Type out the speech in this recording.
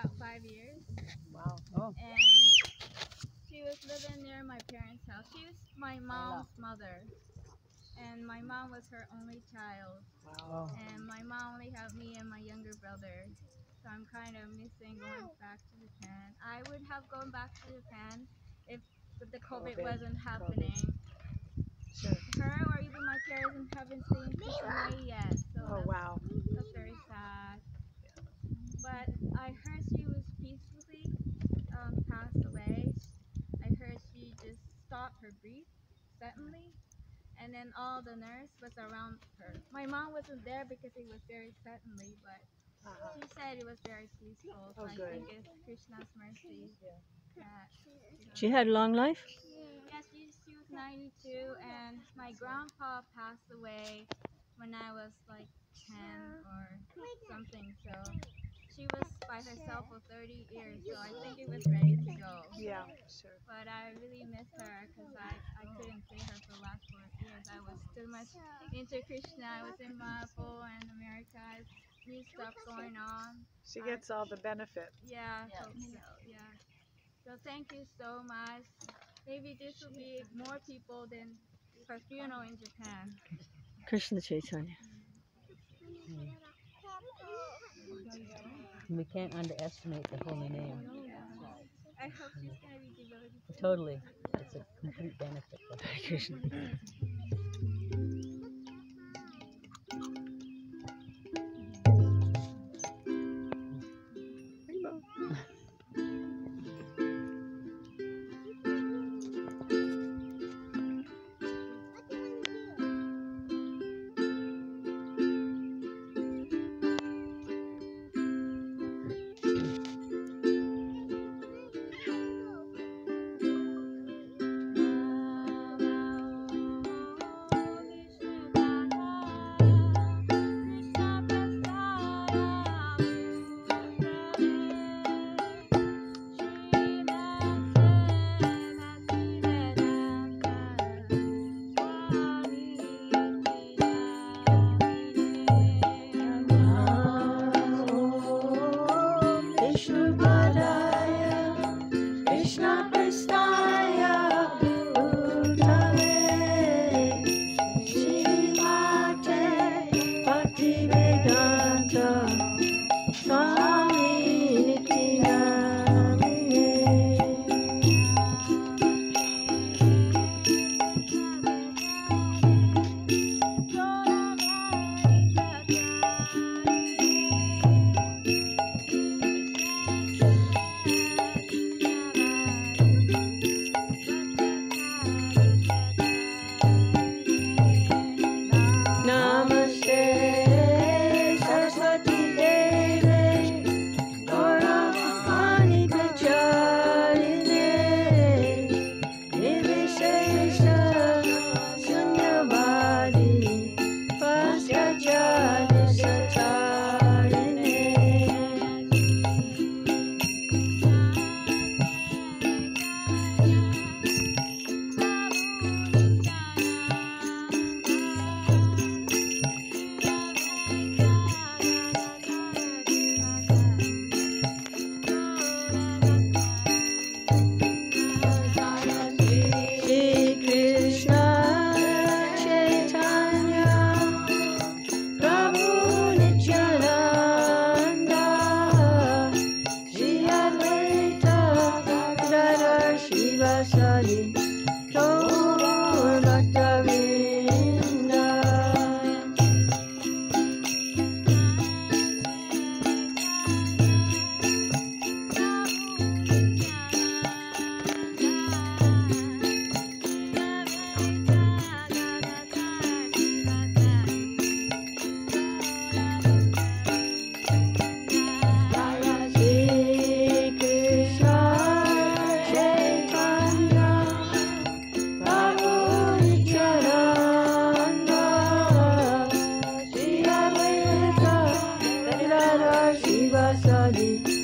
about 5 years. Wow. Oh. And she was living near my parents' house. She was my mom's mother. And my mom was her only child. Wow. And my mom only had me and my younger brother. So I'm kind of missing going back to Japan. I would have gone back to Japan if the COVID wasn't happening. Sure. Her or even my parents haven't seen Kishimae yet. So Oh, wow. that's very sad. But I heard she was peacefully passed away. I heard she just stopped her breath suddenly. And then all the nurse was around her. My mom wasn't there because it was very suddenly, but she said it was very peaceful. So I think it's Krishna's mercy. That, She had a long life? yes, she was 92, and my grandpa passed away when I was like 10 or something. So she was by herself for 30 years, so I think it was ready to go. Yeah, sure. But I really miss her because I couldn't see her for the last 4 years. I was too much into Krishna. I was in Mahaprabhu and America. New stuff going on. She gets all the benefit. Yeah, hope so, yeah. So thank you so much. Maybe this will be more people than her funeral in Japan. Krishna Chaitanya. We can't underestimate the holy name. I hope she's going to be devoted. Totally. It's a complete benefit. Krishna. Shiva Sadi